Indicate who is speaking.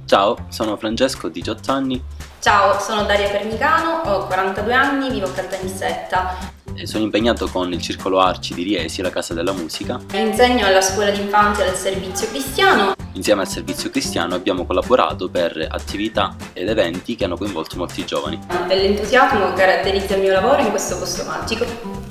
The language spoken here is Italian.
Speaker 1: Ciao, sono Francesco, ho 18 anni
Speaker 2: Ciao, sono Daria Pernicano, ho 42 anni, vivo a Caltanissetta.
Speaker 1: e sono impegnato con il Circolo Arci di Riesi, la Casa della Musica.
Speaker 2: Insegno alla scuola d'infanzia del Servizio Cristiano.
Speaker 1: Insieme al Servizio Cristiano abbiamo collaborato per attività ed eventi che hanno coinvolto molti giovani.
Speaker 2: E l'entusiasmo caratterizza il mio lavoro in questo posto magico.